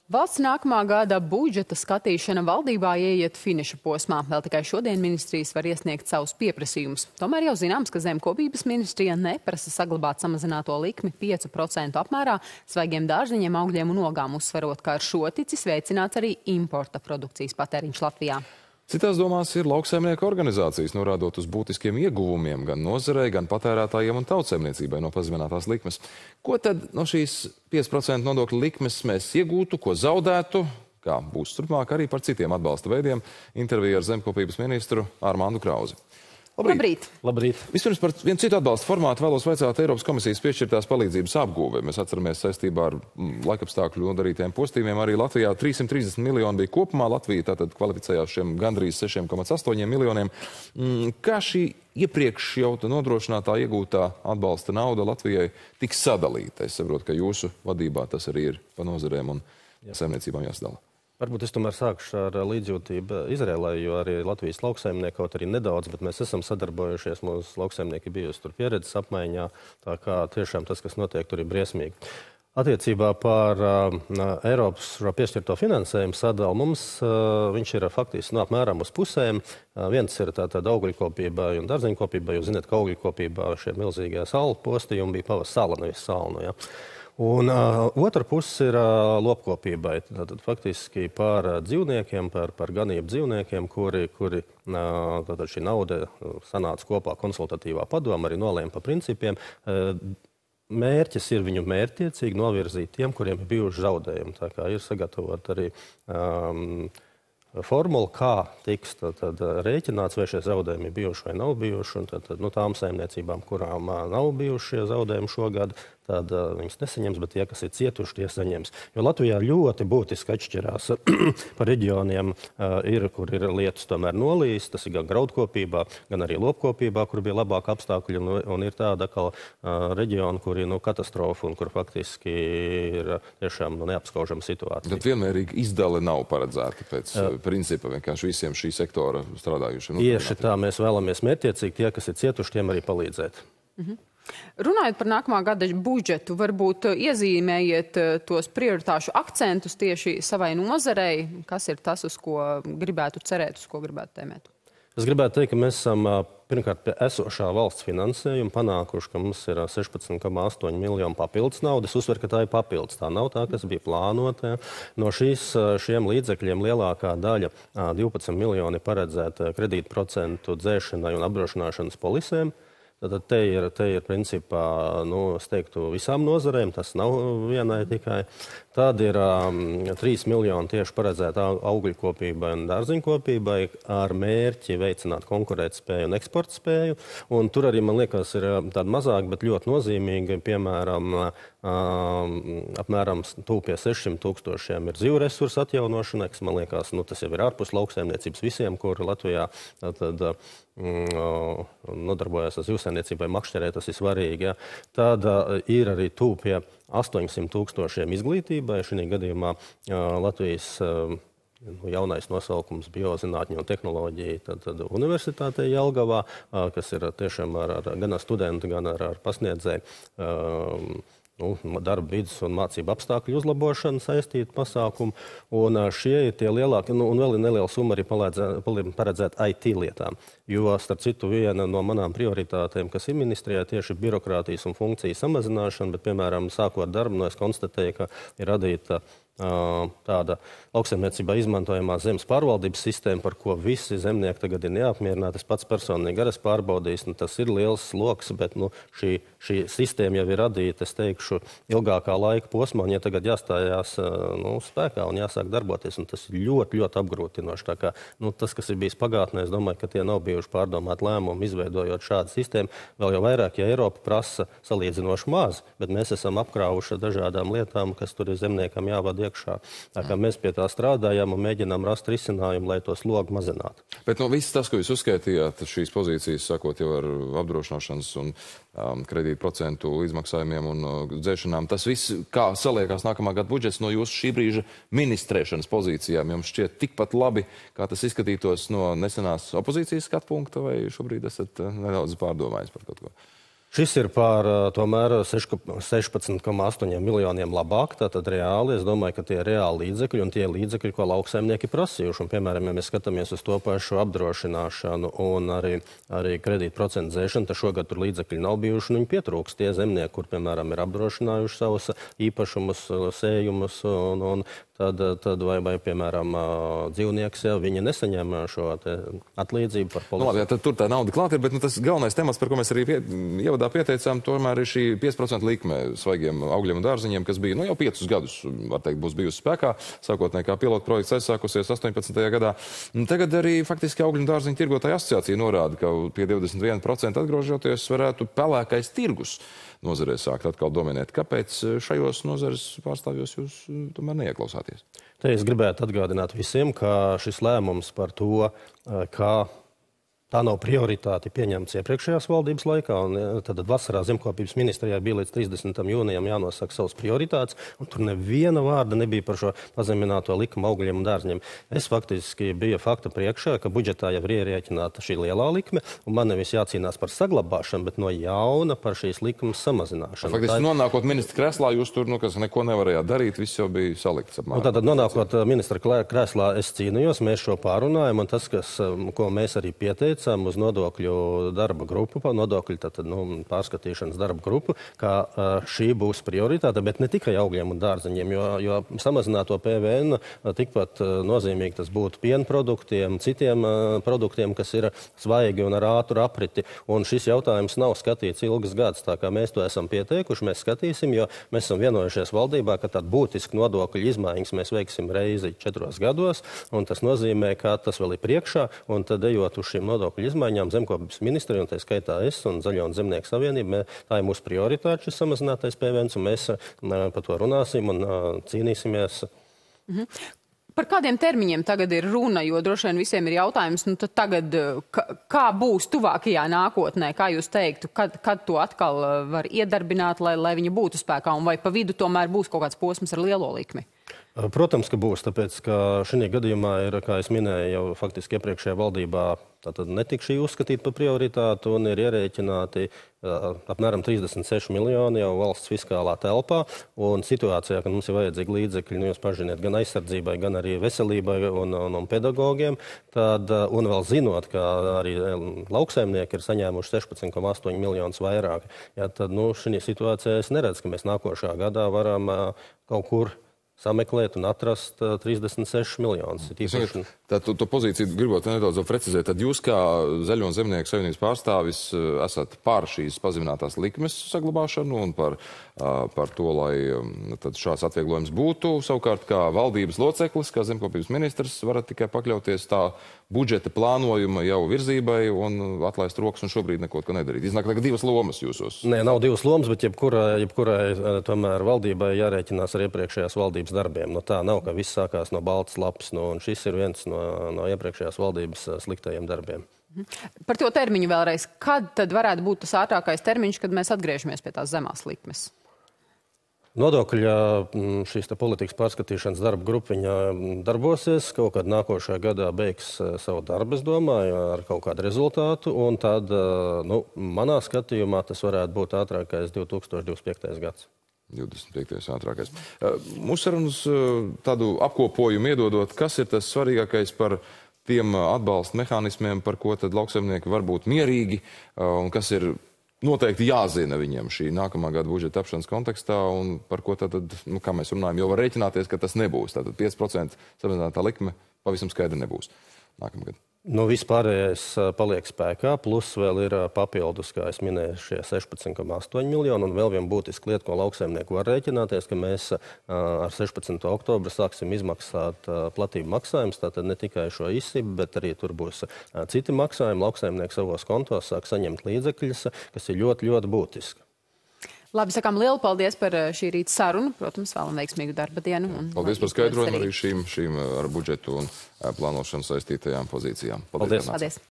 Valsts nākamā gada budžeta skatīšana valdībā ieiet finiša posmā. Vēl tikai šodien ministrijas var iesniegt savus pieprasījumus. Tomēr jau zināms, ka Zemkopības ministrija neprasa saglabāt samazināto likmi 5% apmērā svaigiem dārzeņiem, augļiem un ogām, uzsverot, ka ar šo ticis veicināts arī importa produkcijas patēriņš Latvijā. Citās domās ir lauksaimnieku organizācijas, norādot uz būtiskiem ieguvumiem gan nozarei, gan patērētājiem un tautsaimniecībai no pazeminātās likmes. Ko tad no šīs 5% nodokļu likmes mēs iegūtu, ko zaudētu? Kā būs turpmāk arī par citiem atbalsta veidiem? Intervija ar Zemkopības ministru Armāndu Krauzi. Labrīt! Labrīt! Vispirms par vienu citu atbalsta formātu vēlos vaicāt Eiropas komisijas piešķirtās palīdzības apgūvē. Mēs atceramies saistībā ar laikapstākļu nodarītiem postījumiem. Arī Latvijā 330 miljoni bija kopumā. Latvija tātad kvalificējās šiem gandrīz 6,8 miljoniem. Kā šī iepriekš jau nodrošinātā iegūtā atbalsta nauda Latvijai tiks sadalīta? Es saprotu, ka jūsu vadībā tas arī ir pa nozarēm un saimniecībām jāsadala. Varbūt es tomēr sākšu ar līdzjūtību Izrēlai, jo arī Latvijas lauksaimnieki, kaut arī nedaudz, bet mēs esam sadarbojušies, mūsu lauksaimnieki bijusi tur pieredzes apmaiņā, tā kā tiešām tas, kas notiek, tur ir briesmīgi. Attiecībā par Eiropas piešķirto finansējumu sadalu mums viņš ir faktiski apmēram uz pusēm. Viens ir tātad augļkopībai un dārzeņkopībai, jūs zināt, ka augļkopībā šie milzīgie salu postījumi bija pavas sala, nevis salnu, ja. Un otra puse ir lopkopībai, tātad faktiski par dzīvniekiem, par ganību dzīvniekiem, kuri tātad šī nauda sanāca kopā konsultatīvā padoma, arī nolēma pa principiem. Mērķis ir viņu mērķtiecīgi novirzīt tiem, kuriem ir bijuši zaudējumi. Tā kā ir sagatavot arī formula, kā tiks tad rēķināts, vai šie zaudējumi ir bijuši vai nav bijuši. Un tad, tām saimniecībām, kurām nav bijuši šie zaudējumi šogad, tad viņas nesaņems, bet tie, kas ir cietuši, tie saņems. Jo Latvijā ļoti būtiski atšķirās pa reģioniem, kur ir lietas tomēr nolīs, tas ir gan graudkopībā, gan arī lopkopībā, kur bija labāka apstākļi, un ir tāda reģiona, kur ir katastrofa un kur faktiski ir tiešām neapskaužama situācija. Tad vienmērīgi izdale nav paredzēta pēc principa vienkārši visiem šī sektora strādājušiem. Tieši tā, mēs vēlamies mērķtiecīgi tie, kas ir cietuši, tiem arī palīdzēt. Runājot par nākamā gada budžetu, varbūt iezīmējiet tos prioritāšu akcentus tieši savai nozarei. Kas ir tas, uz ko gribētu cerēt, uz ko gribētu tēmēt? Es gribētu teikt, ka mēs esam pirmkārt pie esošā valsts finansējuma panākuši, ka mums ir 16,8 miljonu papildus naudas. Uzsver, ka tā ir papildus. Tā nav tā, kas bija plānota. No šiem līdzekļiem lielākā daļa, 12 miljoni, paredzēta kredītprocentu dzēšanai un apdrošināšanas polisēm. Tad te ir principā, es teiktu, visām nozarēm, tas nav vienai tikai. Tad ir 3 miljoni tieši paredzēta augļkopībai un dārzeņkopībai ar mērķi veicināt konkurētspēju un eksportspēju. Un tur arī, man liekas, ir tāda mazāk, bet ļoti nozīmīga, piemēram, apmēram tūp pie 600 000 ir zivju resursu atjaunošanai, kas, man liekas, tas jau ir ārpus lauksaimniecības visiem, kuri Latvijā nodarbojas ar zivsaimniecībai, makšķerē, tas ir svarīgi. Ja. Tad ir arī tūp pie 800 000 izglītībai. Šī gadījumā Latvijas jaunais nosaukums biozinātņu un tehnoloģija tad universitātē Jelgavā, kas ir tiešām gan ar studentu, gan ar pasniedzēju darba vidas un mācību apstākļu uzlabošanu saistītu pasākumu. Un šie ir tie lielākie, un vēl ir neliela summa arī paredzēta IT lietām. Jo, starp citu, viena no manām prioritātēm, kas ir ministrijā, tieši birokrātijas un funkciju samazināšana, bet, piemēram, sākot darbu, es konstatēju, ka ir radīta tāda lauksaimniecībā izmantojamā zemes pārvaldības sistēma, par ko visi zemnieki tagad ir neapmierināti. Es pats personīgi arī esmu pārbaudījis, tas ir liels sloks, bet šī sistēma jau ir radīta, es teikšu, ilgākā laika posmā, un ja tagad jāstājās spēkā un jāsāk darboties, un tas ir ļoti, ļoti apgrūtinoši. Tā kā, tas, kas ir bijis pagātnē, es domāju, ka tie nav bijuši pārdomāti lēmumi, izveidojot šādu sistēmu. Vēl jau vairāk, ja Eiropa prasa salīdzinoši maz, bet mēs esam apkrāvuši dažādām lietām, kas tur ir zemniekam jāvada iekšā. Tā kā mēs pie tā strādājam un mēģinām rast risinājumu, lai to slogu mazinātu. Bet viss tas, ko jūs uzskaitījāt, šīs pozīcijas, sakot jau ar apdrošināšanas un kredītprocentu izmaksājumiem un dzēšanām, tas viss, kā saliekās nākamā gada budžets no jūsu šī brīža ministrēšanas pozīcijām, jums šķiet tikpat labi, kā tas izskatītos no nesenās opozīcijas skatu punkta, vai šobrīd esat nedaudz pārdomājis par kaut ko? Šis ir par tomēr 16,8 miljoniem labāk, tātad reāli. Es domāju, ka tie ir reāli līdzekļi un tie līdzekļi, ko lauksaimnieki prasījuši. Un, piemēram, ja mēs skatāmies uz to pašu apdrošināšanu un arī kredītprocentu dzēšanu, tad šogad tur līdzekļi nav bijuši un viņi pietrūks. Tie zemnieki, kur, piemēram, ir apdrošinājuši savus īpašumus, sējumus un tad vai piemēram, dzīvnieks, ja viņi nesaņem šo atlīdzību par polisu. Labi, tad tur tā nauda klāt ir, bet tas galvenais temats, par ko mēs arī ievadā pieteicām, tomēr ir šī 5% likme svaigiem augļiem un dārziņiem, kas bija jau 5 gadus, var teikt, būs bijusi spēkā. Sākotnēji kā pilotu projekts aizsākusies 18. gadā. Tagad arī faktiski augļu un dārziņu tirgotāja asociācija norāda, ka pie 21% atgrožoties varētu pelēkais tirgus nozarē sākt atkal dominēt. Kāpēc šajos nozares pārstāvjos jūs tomēr neieklausāties? Te es gribētu atgādināt visiem, ka šis lēmums par to, kā tā nav prioritāte pieņemts iepriekšējās valdības laikā, un tad vasarā zemkopības ministrijā bija līdz 30. jūnijam jānosaka savas prioritātes, un tur neviena vārda nebija par šo pazemināto likumu augļiem un dārzņiem. Es faktiski biju fakta priekšā, ka budžetā jau ir ierēķināta šī lielā likme, un man nevis jācīnās par saglabāšanu, bet no jauna par šīs likumas samazināšanu. Faktiski nonākot ministra kreslā, jūs tur neko nevarējāt darīt, viss jau bija salikts apmēram. Tātad nonākot ministra kreslā, es cīnījos, mēs šo pārunājam, un tas, ko mēs arī pieteicām, uz nodokļu darba grupu, pārskatīšanas darba grupu, ka šī būs prioritāte, bet ne tikai augļiem un dārzeņiem, jo samazināto PVN tikpat nozīmīgi tas būtu piena produktiem, citiem produktiem, kas ir svaigi un ar ātru apriti. Un šis jautājums nav skatīts ilgas gadus, tā kā mēs to esam pieteikuši, mēs skatīsim, jo mēs esam vienojušies valdībā, ka tādu būtisku nodokļu izmaiņas mēs veiksim reizi 4 gados, un tas nozīmē, ka tas vēl ir priekšā, un tad ejot uz šīm nodokļu izmaiņām zemkopības ministrija, un tā skaitā es un Zaļo un Zemnieku savienība, tā ir mūsu prioritāte, šis samazinātais PVN, un mēs par to runāsim un cīnīsimies. Par kādiem termiņiem tagad ir runa, jo droši vien visiem ir jautājums, tad tagad kā būs tuvākajā nākotnē, kā jūs teiktu, kad to atkal var iedarbināt, lai viņi būtu spēkā, un vai pa vidu tomēr būs kaut kāds posms ar lielo likmi? Protams, ka būs, tāpēc, ka šī gadījumā ir, kā es minēju, jau faktiski iepriekšējā valdībā tātad netika šī uzskatīta par prioritātu un ir ierēķināti apmēram 36 miljoni jau valsts fiskālā telpā. Un situācijā, kad mums ir vajadzīgi līdzekļi, jūs pažiniet, gan aizsardzībai, gan arī veselībai un pedagogiem, tad, un vēl zinot, ka arī lauksaimnieki ir saņēmuši 16,8 miljonus vairāk, tad šī situācijā es neredzu, ka mēs nākošā gadā varam kaut kur sameklēt un atrast 36 miljonus. To pozīciju gribot nedaudz precizēt. Tad jūs kā Zaļo un Zemnieku savienības pārstāvis esat pār šīs pazeminātās likmes saglabāšanu un par to, lai šāds atvieglojums būtu. Savukārt, kā valdības loceklis, kā zemkopības ministrs, varat tikai pakļauties tā budžeta plānojuma jau virzībai un atlaist rokas un šobrīd neko nedarīt. Iznāk, ka 2 lomas jūsos. Nē, nav 2 lomas, bet jebkurai tomēr valdībai jārēķinās ar iepriekšējās valdības darbiem. Tā nav, ka viss sākās no baltas lapas, un šis ir viens no iepriekšējās valdības sliktajiem darbiem. Par to termiņu vēlreiz. Kad tad varētu būt tas ātrākais termiņš, kad mēs atgriežamies pie tās zemās likmes? Nodokļa šīs politikas pārskatīšanas darba grupa darbosies, kaut kad nākošajā gadā beigs savu darbu, es domāju, ar kaut kādu rezultātu, un tad, manā skatījumā, tas varētu būt ātrākais 2025. gads. 25. ātrākais. Mūsu sarunas tādu apkopojumu iedodot, kas ir tas svarīgākais par tiem atbalsta mehānismiem, par ko tad lauksaimnieki var būt mierīgi, un kas ir noteikti jāzina viņiem šī nākamā gada budžeta tapšanas kontekstā, un par ko tad, kā mēs runājam, jau var rēķināties, ka tas nebūs. Tātad 5% samazinātā likme pavisam skaidri nebūs nākamgad. Vispārējais paliek spēkā, plus vēl ir papildus, kā es minēju, šie 16,8 miljoni, un vēl viena būtiska lieta, ko lauksaimnieku var rēķināties, ka mēs ar 16. oktobru sāksim izmaksāt platību maksājumus, tātad ne tikai šo izsibu, bet arī tur būs citi maksājumi. Lauksaimnieki savos kontos sāk saņemt līdzekļus, kas ir ļoti, ļoti būtiski. Labi, sakām lielu paldies par šī rīta sarunu. Protams, vēlam veiksmīgu darba dienu. Paldies par skaidrojumu arī šīm ar budžetu un plānošanu saistītajām pozīcijām. Paldies.